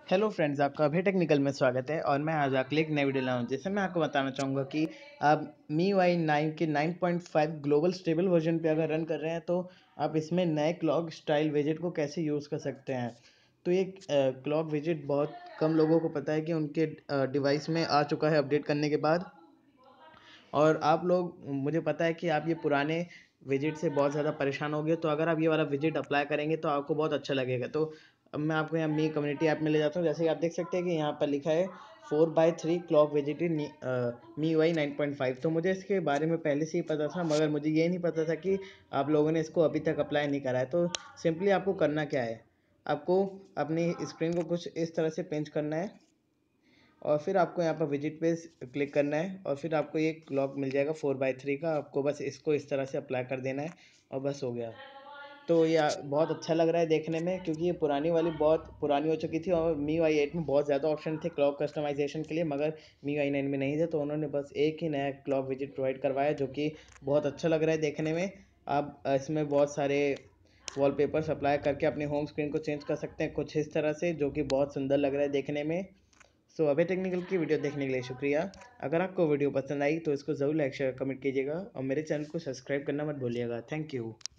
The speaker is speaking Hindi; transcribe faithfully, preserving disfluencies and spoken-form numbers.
हेलो फ्रेंड्स, आपका अभी टेक्निकल में स्वागत है। और मैं आज आपके लिए एक नई वीडियो लाया हूँ जिससे मैं आपको बताना चाहूँगा कि आप M I U I nine के nine point five global stable version पे अगर रन कर रहे हैं तो आप इसमें नए क्लॉक स्टाइल विजेट को कैसे यूज़ कर सकते हैं। तो ये क्लॉक विजेट बहुत कम लोगों को पता है कि उनके डिवाइस में आ चुका है अपडेट करने के बाद। और आप लोग, मुझे पता है कि आप ये पुराने विजेट से बहुत ज़्यादा परेशान हो गए, तो अगर आप ये वाला विजेट अप्लाई करेंगे तो आपको बहुत अच्छा लगेगा। तो अब मैं आपको यहाँ मी कम्युनिटी ऐप में ले जाता हूँ। जैसे कि आप देख सकते हैं कि यहाँ पर लिखा है फोर बाई थ्री क्लॉक विजेट in MIUI nine point five. तो मुझे इसके बारे में पहले से ही पता था, मगर मुझे ये नहीं पता था कि आप लोगों ने इसको अभी तक अप्लाई नहीं करा है। तो सिंपली आपको करना क्या है, आपको अपनी स्क्रीन को कुछ इस तरह से पिंच करना है और फिर आपको यहाँ पर विजिट पे क्लिक करना है और फिर आपको ये क्लॉक मिल जाएगा फोर बाई थ्री का। आपको बस इसको इस तरह से अप्लाई कर देना है और बस हो गया। तो ये बहुत अच्छा लग रहा है देखने में, क्योंकि ये पुरानी वाली बहुत पुरानी हो चुकी थी और M I U I eight में बहुत ज़्यादा ऑप्शन थे क्लॉक कस्टमाइजेशन के लिए, मगर M I U I nine में नहीं थे। तो उन्होंने बस एक ही नया क्लॉक विजिट प्रोवाइड करवाया जो कि बहुत अच्छा लग रहा है देखने में। आप इसमें बहुत सारे वॉलपेपर्स अप्लाई करके अपने होम स्क्रीन को चेंज कर सकते हैं कुछ इस तरह से, जो कि बहुत सुंदर लग रहा है देखने में। सो so, अभी टेक्निकल की वीडियो देखने के लिए शुक्रिया। अगर आपको वीडियो पसंद आई तो इसको ज़रूर लाइक शेयर कमेंट कीजिएगा और मेरे चैनल को सब्सक्राइब करना मत भूलिएगा। Thank you.